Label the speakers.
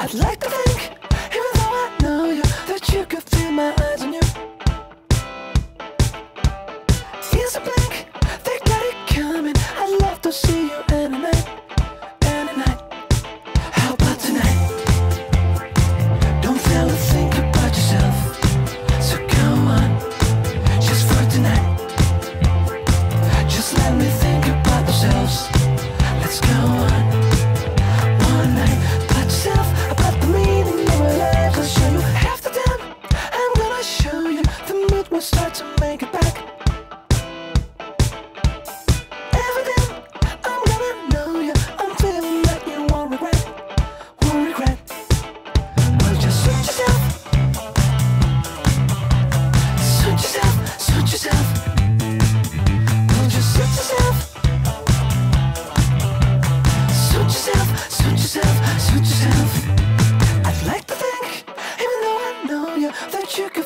Speaker 1: I'd like to think, even though I know you, that you could feel my eyes on you. Is a blink, they got it coming. I'd love to see you any night, any night. How about tonight? Don't fail to think about yourself, so go on, just for tonight. Just let me think about ourselves. Let's go on, one night. About yourself, about the meaning of our lives. I'll show you half the time. I'm gonna show you the mood will start to make it back. Everything, I'm gonna know you. I'm feeling that you won't regret, won't regret. Well, just suit yourself, suit yourself, suit yourself. Well, just suit yourself, suit yourself, suit yourself, suit yourself. I'd like to think, even though I know you, that you could